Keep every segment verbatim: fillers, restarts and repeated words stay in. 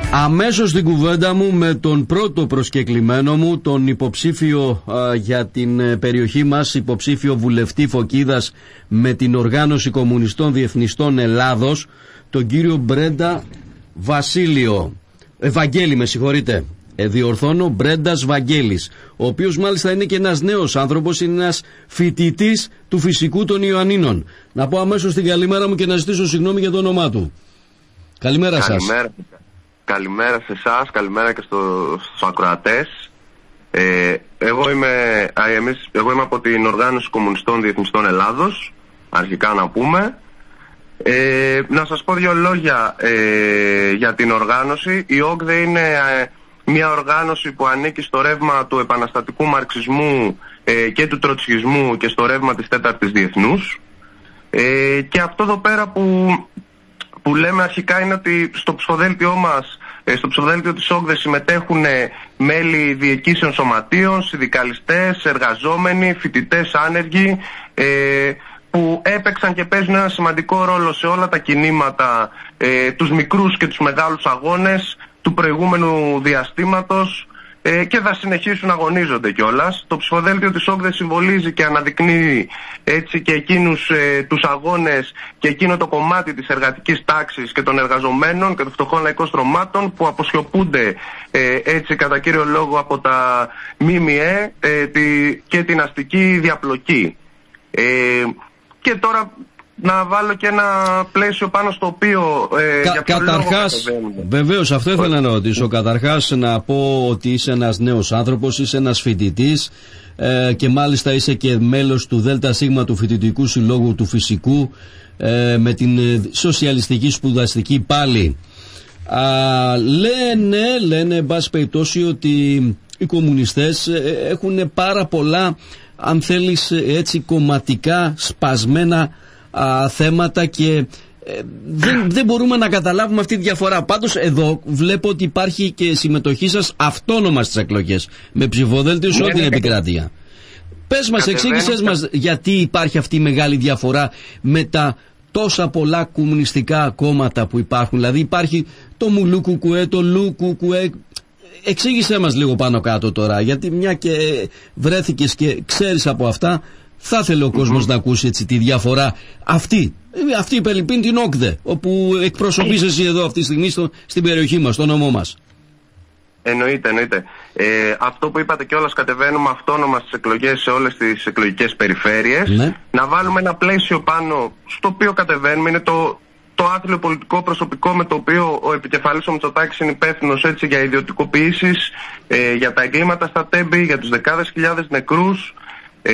Αμέσως στην κουβέντα μου με τον πρώτο προσκεκλημένο μου, τον υποψήφιο α, για την ε, περιοχή μας, υποψήφιο βουλευτή Φωκίδας με την Οργάνωση Κομμουνιστών Διεθνιστών Ελλάδος, τον κύριο Μπρέντα Βασίλειο. Ε, Βαγγέλη, με συγχωρείτε. Ε, διορθώνω, Μπρέντας Βαγγέλης, ο οποίος μάλιστα είναι και ένας νέος άνθρωπος, είναι ένας φοιτητής του Φυσικού των Ιωαννίνων. Να πω αμέσως την καλημέρα μου και να ζητήσω συγγνώμη για το όνομά του. Καλημέρα, καλημέρα σας. Καλημέρα σε εσάς, καλημέρα και στο, στους ακροατές. Ε, εγώ, είμαι, α, εμείς, εγώ είμαι από την Οργάνωση Κομμουνιστών Διεθνιστών Ελλάδος, αρχικά να πούμε. Ε, να σας πω δύο λόγια ε, για την οργάνωση. Η ΟΚΔΕ είναι ε, μια οργάνωση που ανήκει στο ρεύμα του επαναστατικού μαρξισμού ε, και του τροτσικισμού και στο ρεύμα της τέταρτης διεθνούς. Ε, και αυτό εδώ πέρα που, που λέμε αρχικά είναι ότι στο ψηφοδέλτιό μας, ε, στο ψηφοδέλτιο της ΟΚΔΕ συμμετέχουν ε, μέλη διοικήσεων σωματείων, συνδικαλιστές, εργαζόμενοι, φοιτητές, άνεργοι, ε, που έπαιξαν και παίζουν ένα σημαντικό ρόλο σε όλα τα κινήματα, ε, τους μικρούς και τους μεγάλους αγώνες του προηγούμενου διαστήματος, ε, και θα συνεχίσουν να αγωνίζονται κιόλας. Το ψηφοδέλτιο της ΟΚΔΕ συμβολίζει και αναδεικνύει έτσι και εκείνους ε, τους αγώνες και εκείνο το κομμάτι της εργατικής τάξης και των εργαζομένων και των φτωχών λαϊκών στρωμάτων που αποσιωπούνται ε, έτσι κατά κύριο λόγο από τα ΜΜΕ ε, τη, και την αστική διαπλοκή. Ε, και τώρα να βάλω και ένα πλαίσιο πάνω στο οποίο ε, Κα, για ποιο καταρχάς, βεβαίως αυτό ήθελα να ρωτήσω. Καταρχάς να πω ότι είσαι ένας νέος άνθρωπος, είσαι ένας φοιτητής ε, και μάλιστα είσαι και μέλος του ΔΣ του Φοιτητικού Συλλόγου του Φυσικού ε, με την ε, σοσιαλιστική σπουδαστική πάλι. Α, λένε, λένε εν πάση περιπτώσει ότι οι κομμουνιστές ε, έχουν πάρα πολλά, αν θέλεις έτσι, κομματικά σπασμένα α, θέματα και ε, δεν, δεν μπορούμε να καταλάβουμε αυτή τη διαφορά. Πάντως εδώ βλέπω ότι υπάρχει και συμμετοχή σας αυτόνομα στις εκλογές με ψηφοδέλτιο σε όλη την επικράτεια. Πες μας, εξήγησες μας γιατί υπάρχει αυτή η μεγάλη διαφορά με τα τόσα πολλά κομμουνιστικά κόμματα που υπάρχουν. Δηλαδή υπάρχει το Μουλού Κουκουέ, το Λου Κουκουέ. Εξήγησέ μας λίγο πάνω κάτω τώρα, γιατί μια και βρέθηκες και ξέρεις από αυτά, θα ήθελε ο κόσμος mm-hmm. να ακούσει έτσι τη διαφορά αυτή. Αυτή η Πελιππίν την ΟΚΔΕ, όπου εκπροσωπείς εσύ εδώ αυτή τη στιγμή στο, στην περιοχή μας, στο νομό μας. Εννοείται, εννοείται. Ε, αυτό που είπατε κιόλας, κατεβαίνουμε αυτόνομα στις εκλογές σε όλες τις εκλογικές περιφέρειες. Ναι. Να βάλουμε ένα πλαίσιο πάνω στο οποίο κατεβαίνουμε, είναι το... το άθλιο πολιτικό προσωπικό με το οποίο ο επικεφαλής ο Μητσοτάκης είναι υπεύθυνος έτσι για ιδιωτικοποιήσεις, ε, για τα εγκλήματα στα Τέμπη, για τους δεκάδες χιλιάδες νεκρούς. Ε,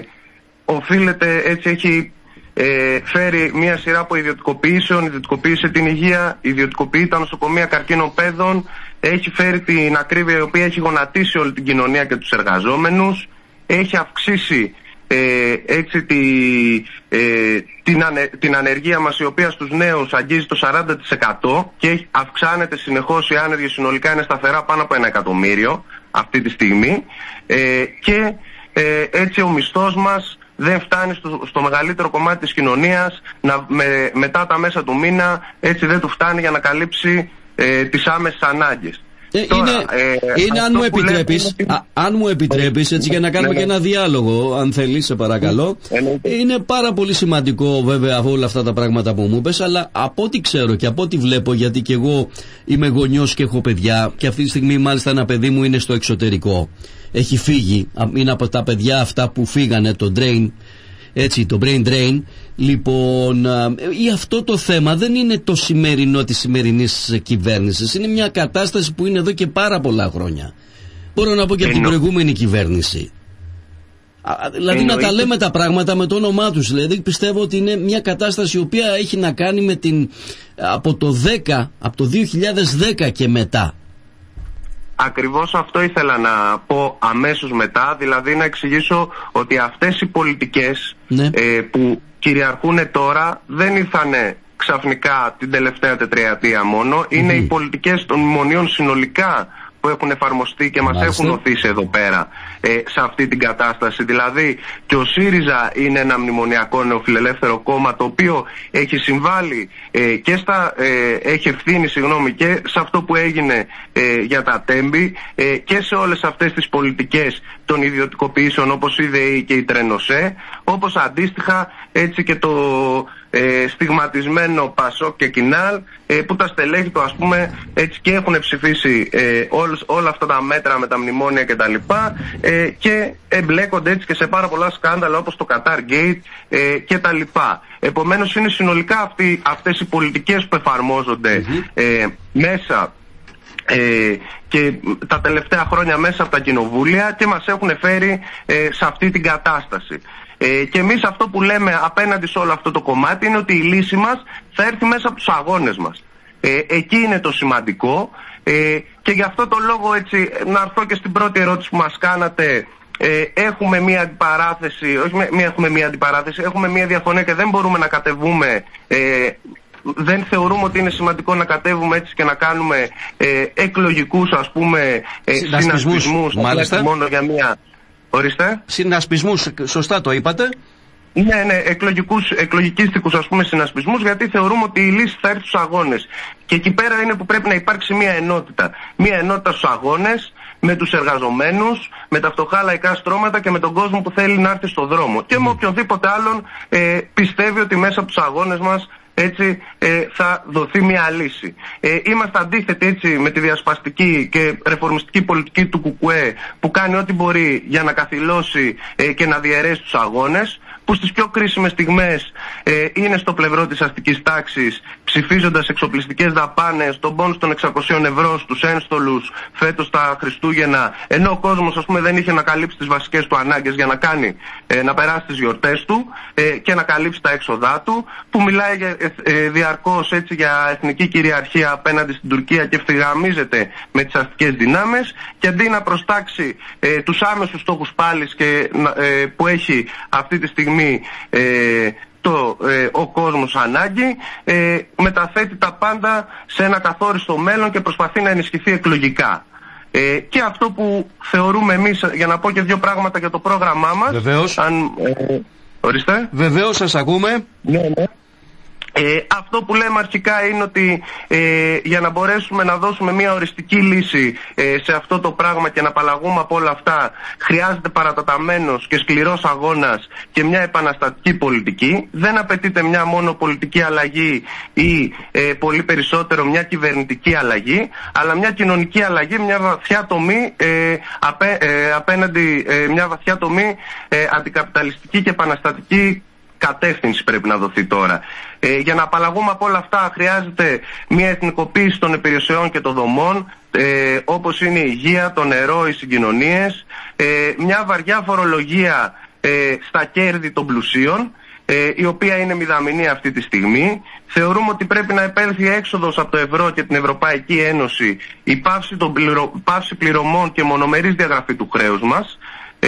οφείλεται, έτσι έχει ε, φέρει μια σειρά από ιδιωτικοποιήσεων, ιδιωτικοποίησε την υγεία, ιδιωτικοποιεί τα νοσοκομεία καρκίνων παιδών, έχει φέρει την ακρίβεια η οποία έχει γονατίσει όλη την κοινωνία και τους εργαζόμενους, έχει αυξήσει Ε, έτσι τη, ε, την, ανε, την ανεργία μας, η οποία στους νέους αγγίζει το σαράντα τοις εκατό και αυξάνεται συνεχώς. Οι άνεργοι συνολικά είναι σταθερά πάνω από ένα εκατομμύριο αυτή τη στιγμή, ε, και ε, έτσι ο μισθός μας δεν φτάνει στο, στο μεγαλύτερο κομμάτι της κοινωνίας, να, με, μετά τα μέσα του μήνα έτσι δεν του φτάνει για να καλύψει ε, τις άμεσες ανάγκες. Ε, Τώρα, είναι, ε, είναι αν, μου επιτρέπεις, λέμε... α, αν μου επιτρέπεις έτσι για να κάνουμε ναι, ναι. και ένα διάλογο, αν θέλεις, σε παρακαλώ. Ναι. Είναι πάρα πολύ σημαντικό βέβαια όλα αυτά τα πράγματα που μου είπες, αλλά από ό,τι ξέρω και από ό,τι βλέπω, γιατί και εγώ είμαι γονιός και έχω παιδιά και αυτή τη στιγμή μάλιστα ένα παιδί μου είναι στο εξωτερικό, έχει φύγει, είναι από τα παιδιά αυτά που φύγανε, το drain, έτσι, το brain drain. Λοιπόν, ή αυτό το θέμα δεν είναι το σημερινό της σημερινής κυβέρνησης, είναι μια κατάσταση που είναι εδώ και πάρα πολλά χρόνια. Μπορώ να πω και από την προηγούμενη κυβέρνηση. Δηλαδή Εννοείται. να τα λέμε τα πράγματα με το όνομά τους. Δηλαδή πιστεύω ότι είναι μια κατάσταση η οποία έχει να κάνει με την, από το δέκα, από το δύο χιλιάδες δέκα και μετά. Ακριβώς αυτό ήθελα να πω αμέσως μετά, δηλαδή να εξηγήσω ότι αυτές οι πολιτικές ναι. ε, που κυριαρχούν τώρα δεν ήρθαν ξαφνικά την τελευταία τετραετία μόνο, mm. είναι οι πολιτικές των μνημονίων συνολικά που έχουν εφαρμοστεί και μας Μάλιστα. έχουν οθήσει εδώ πέρα ε, σε αυτή την κατάσταση. Δηλαδή και ο ΣΥΡΙΖΑ είναι ένα μνημονιακό νεοφιλελεύθερο κόμμα το οποίο έχει συμβάλει ε, και στα, ε, έχει ευθύνη συγγνώμη, και σε αυτό που έγινε ε, για τα τέμπη ε, και σε όλες αυτές τις πολιτικές των ιδιωτικοποιήσεων όπως η ΔΕΗ και η Τρενοσέ, όπως αντίστοιχα έτσι και το ε, στιγματισμένο Πασόκ και Κινάλ ε, που τα στελέχη του ας πούμε έτσι και έχουν ψηφίσει ε, όλ, όλα αυτά τα μέτρα με τα μνημόνια κτλ. Ε, και εμπλέκονται έτσι και σε πάρα πολλά σκάνδαλα όπως το Qatar Gate ε, κτλ. Επομένως είναι συνολικά αυτοί, αυτές οι πολιτικές που εφαρμόζονται mm-hmm. ε, μέσα Ε, και τα τελευταία χρόνια μέσα από τα κοινοβούλια και μας έχουν φέρει ε, σε αυτή την κατάσταση. Ε, και εμείς αυτό που λέμε απέναντι σε όλο αυτό το κομμάτι είναι ότι η λύση μας θα έρθει μέσα από τους αγώνες μας. Ε, εκεί είναι το σημαντικό ε, και γι' αυτό το λόγο έτσι να έρθω και στην πρώτη ερώτηση που μας κάνατε. Ε, έχουμε μία αντιπαράθεση, όχι μία, έχουμε μία αντιπαράθεση, έχουμε μία διαφωνία και δεν μπορούμε να κατεβούμε ε, δεν θεωρούμε ότι είναι σημαντικό να κατέβουμε έτσι και να κάνουμε ε, εκλογικούς ας πούμε ε, συνασπισμούς μόνο για μία... Ορίστε. Συνασπισμούς, σωστά το είπατε. Ναι, ναι, εκλογικούς, εκλογικίστικους ας πούμε συνασπισμούς, γιατί θεωρούμε ότι η λύση θα έρθει στους αγώνες. Και εκεί πέρα είναι που πρέπει να υπάρξει μία ενότητα. Μία ενότητα στους αγώνες, με τους εργαζομένους, με τα φτωχά λαϊκά στρώματα και με τον κόσμο που θέλει να έρθει στο δρόμο. Και με οποιονδήποτε άλλον ε, πιστεύει ότι μέσα από τους αγώνες μας έτσι ε, θα δοθεί μια λύση. Ε, είμαστε αντίθετοι έτσι με τη διασπαστική και ρεφορμιστική πολιτική του Κουκουέ που κάνει ό,τι μπορεί για να καθυλώσει ε, και να διαιρέσει τους αγώνες, που στις πιο κρίσιμες στιγμές ε, είναι στο πλευρό της αστικής τάξης, ψηφίζοντας εξοπλιστικές δαπάνες, τον πόνους των εξακοσίων ευρώ στους ένστολους φέτος τα Χριστούγεννα, ενώ ο κόσμος ας πούμε δεν είχε να καλύψει τις βασικές του ανάγκες για να κάνει, ε, να περάσει τις γιορτές του ε, και να καλύψει τα έξοδά του, που μιλάει ε, ε, διαρκώς έτσι για εθνική κυριαρχία απέναντι στην Τουρκία και ευθυγραμμίζεται με τις αστικές δυνάμεις, και αντί να προστάξει ε, τους άμεσους στόχους πάλης και, ε, που έχει αυτή τη στιγμή Ε, το, ε, ο κόσμος ανάγκη, ε, μεταθέτει τα πάντα σε ένα καθόριστο μέλλον και προσπαθεί να ενισχυθεί εκλογικά. Ε, και αυτό που θεωρούμε εμείς, για να πω και δύο πράγματα για το πρόγραμμά μας. Βεβαίως. Αν, ε, ορίστε. Βεβαίως, σας ακούμε. Ναι, ναι. Ε, αυτό που λέμε αρχικά είναι ότι ε, για να μπορέσουμε να δώσουμε μια οριστική λύση ε, σε αυτό το πράγμα και να απαλλαγούμε από όλα αυτά, χρειάζεται παραταταμένος και σκληρός αγώνας και μια επαναστατική πολιτική. Δεν απαιτείται μια μόνο πολιτική αλλαγή ή ε, πολύ περισσότερο μια κυβερνητική αλλαγή, αλλά μια κοινωνική αλλαγή, μια βαθιά τομή ε, απέ, ε, απέναντι ε, μια βαθιά τομή ε, αντικαπιταλιστική και επαναστατική κατεύθυνση πρέπει να δοθεί τώρα. Ε, για να απαλλαγούμε από όλα αυτά χρειάζεται μια εθνικοποίηση των υπηρεσιών και των δομών, ε, όπως είναι η υγεία, το νερό, οι συγκοινωνίες, ε, μια βαριά φορολογία ε, στα κέρδη των πλουσίων, ε, η οποία είναι μηδαμινή αυτή τη στιγμή. Θεωρούμε ότι πρέπει να επέλθει έξοδος από το ευρώ και την Ευρωπαϊκή Ένωση, η πάυση, των πληρο... πάυση πληρωμών και μονομερής διαγραφή του χρέους μας, ε,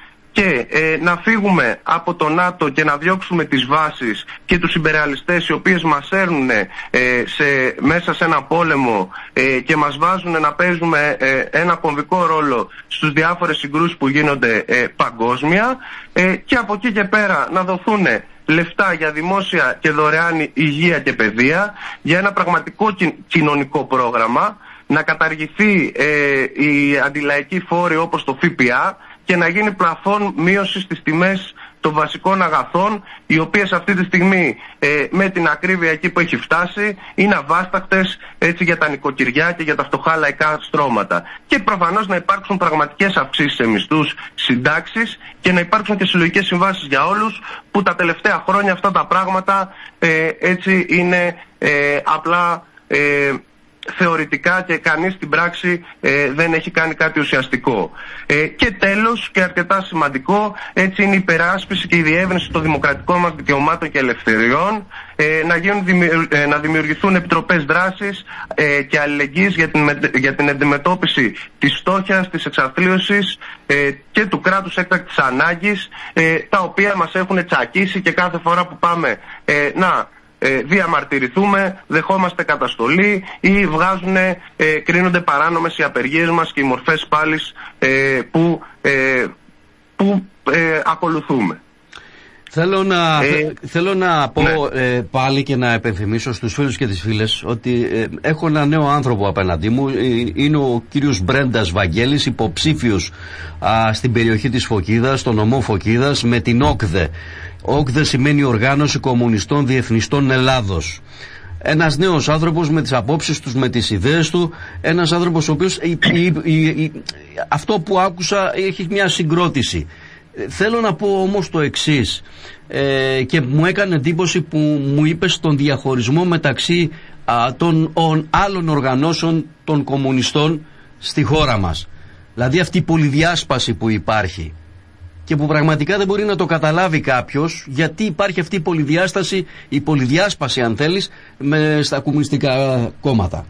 και ε, να φύγουμε από το ΝΑΤΟ και να διώξουμε τις βάσεις και τους ιμπεριαλιστές οι οποίες μας έρνουν ε, σε, μέσα σε ένα πόλεμο ε, και μας βάζουν να παίζουμε ε, ένα κομβικό ρόλο στους διάφορες συγκρούσεις που γίνονται ε, παγκόσμια, ε, και από εκεί και πέρα να δοθούν λεφτά για δημόσια και δωρεάν υγεία και παιδεία, για ένα πραγματικό κοινωνικό πρόγραμμα, να καταργηθεί ε, η αντιλαϊκή φόρη όπως το ΦΠΑ και να γίνει πλαφόν μείωση στις τιμές των βασικών αγαθών, οι οποίες αυτή τη στιγμή ε, με την ακρίβεια εκεί που έχει φτάσει είναι αβάσταχτες έτσι για τα νοικοκυριά και για τα φτωχά λαϊκά στρώματα. Και προφανώς να υπάρξουν πραγματικές αυξήσεις σε μισθούς, συντάξεις, και να υπάρξουν και συλλογικές συμβάσεις για όλους, που τα τελευταία χρόνια αυτά τα πράγματα ε, έτσι είναι ε, απλά ε, θεωρητικά και κανείς στην πράξη ε, δεν έχει κάνει κάτι ουσιαστικό. Ε, και τέλος, και αρκετά σημαντικό, έτσι είναι η υπεράσπιση και η διεύρυνση των δημοκρατικών μας δικαιωμάτων και ελευθεριών, ε, να, γίνουν, ε, να δημιουργηθούν επιτροπές δράσης ε, και αλληλεγγύης για την, για την αντιμετώπιση της φτώχειας, της εξαθλίωσης ε, και του κράτους έκτακτης ανάγκης, ε, τα οποία μας έχουν τσακίσει, και κάθε φορά που πάμε ε, να ε, διαμαρτυρηθούμε, δεχόμαστε καταστολή ή βγάζουν, ε, κρίνονται παράνομες οι απεργίες μας και οι μορφές πάλης ε, που, ε, που ε, ακολουθούμε. Θέλω να, ε, θέλω να πω ναι. ε, πάλι και να επενθυμίσω στους φίλους και τις φίλες ότι ε, έχω ένα νέο άνθρωπο απέναντί μου. Ε, είναι ο κύριος Μπρέντας Βαγγέλης, υποψήφιος α, στην περιοχή της Φωκίδας, στον νομό Φωκίδας, με την ΟΚΔΕ. ΟΚΔΕ σημαίνει Οργάνωση Κομμουνιστών Διεθνιστών Ελλάδος. Ένας νέος άνθρωπος με τις απόψεις τους, με τις ιδέες του, ένας άνθρωπος ο οποίος η, η, η, η, αυτό που άκουσα έχει μια συγκρότηση. Θέλω να πω όμως το εξής, ε, και μου έκανε εντύπωση που μου είπες τον διαχωρισμό μεταξύ α, των ο, άλλων οργανώσεων των κομμουνιστών στη χώρα μας. Δηλαδή αυτή η πολυδιάσπαση που υπάρχει και που πραγματικά δεν μπορεί να το καταλάβει κάποιος γιατί υπάρχει αυτή η πολυδιάσταση, η πολυδιάσπαση αν θέλεις, με, στα κομμουνιστικά κόμματα.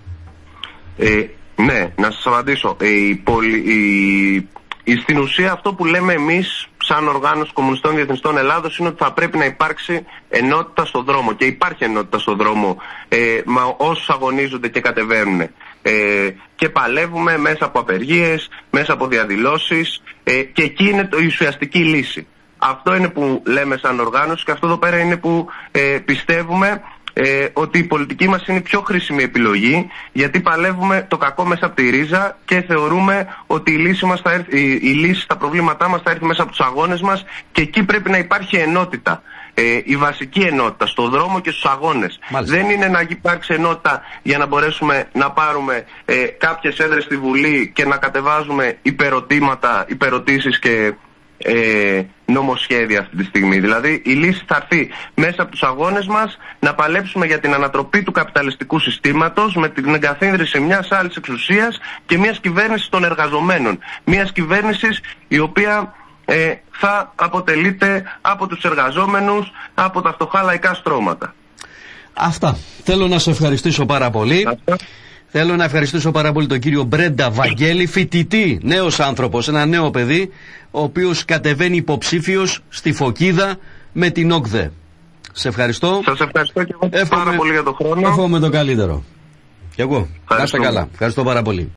Ε, ναι, να σας απαντήσω. Ε, η πολυ, η... Στην ουσία αυτό που λέμε εμείς σαν Οργάνωση Κομμουνιστών Διεθνιστών Ελλάδος είναι ότι θα πρέπει να υπάρξει ενότητα στον δρόμο και υπάρχει ενότητα στον δρόμο ε, με όσους αγωνίζονται και κατεβαίνουν ε, και παλεύουμε μέσα από απεργίες, μέσα από διαδηλώσεις ε, και εκεί είναι η ουσιαστική λύση. Αυτό είναι που λέμε σαν οργάνωση και αυτό εδώ πέρα είναι που ε, πιστεύουμε Ε, ότι η πολιτική μας είναι η πιο χρήσιμη επιλογή γιατί παλεύουμε το κακό μέσα από τη ρίζα και θεωρούμε ότι η λύση, μας θα έρθει, η, η λύση στα προβλήματά μας θα έρθει μέσα από τους αγώνες μας και εκεί πρέπει να υπάρχει ενότητα. Ε, η βασική ενότητα στον δρόμο και στους αγώνες. Μάλιστα. Δεν είναι να υπάρξει ενότητα για να μπορέσουμε να πάρουμε ε, κάποιες έδρες στη Βουλή και να κατεβάζουμε υπερωτήματα, υπερωτήσεις και Ε, νομοσχέδια αυτή τη στιγμή. Δηλαδή η λύση θα έρθει μέσα από τους αγώνες μας να παλέψουμε για την ανατροπή του καπιταλιστικού συστήματος με την εγκαθίδρυση μιας άλλης εξουσίας και μιας κυβέρνησης των εργαζομένων. Μιας κυβέρνησης η οποία ε, θα αποτελείται από τους εργαζόμενους, από τα φτωχά λαϊκά στρώματα. Αυτά. Θέλω να σε ευχαριστήσω πάρα πολύ. Αυτά. Θέλω να ευχαριστήσω πάρα πολύ τον κύριο Μπρέντα Βαγγέλη, φοιτητή, νέος άνθρωπος, ένα νέο παιδί, ο οποίος κατεβαίνει υποψήφιος στη Φωκίδα με την ΟΚΔΕ. Σε ευχαριστώ. Σας ευχαριστώ και εγώ πάρα πολύ για τον χρόνο. Εύχομαι το καλύτερο. Και εγώ. Να είστε καλά. Ευχαριστώ πάρα πολύ.